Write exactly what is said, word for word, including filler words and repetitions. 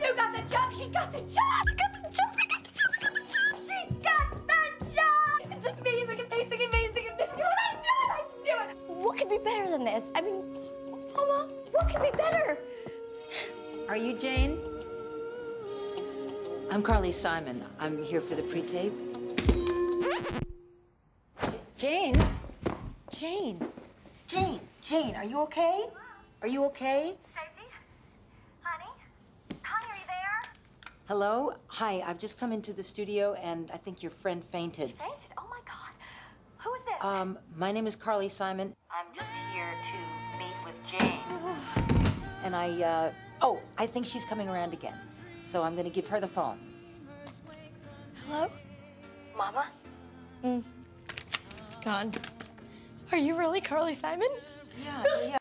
You got the job. She got the job. She got the job. She got the job. She got the job. She got the job. It's amazing, amazing, amazing, amazing. I knew it. I knew it. I knew it. What could be better than this? I mean, Mama, what could be better? Are you Jane? I'm Carly Simon. I'm here for the pre-tape. Jane? Jane? Jane? Jane, are you okay? Are you okay? Stacey? Honey? Honey, are you there? Hello? Hi, I've just come into the studio and I think your friend fainted. She fainted? Oh, my God. Who is this? Um, my name is Carly Simon. I'm just here to meet with Jane. And I, uh, oh, I think she's coming around again. So I'm gonna give her the phone. Hello? Mama? Mm. God. Are you really Carly Simon? Yeah, yeah.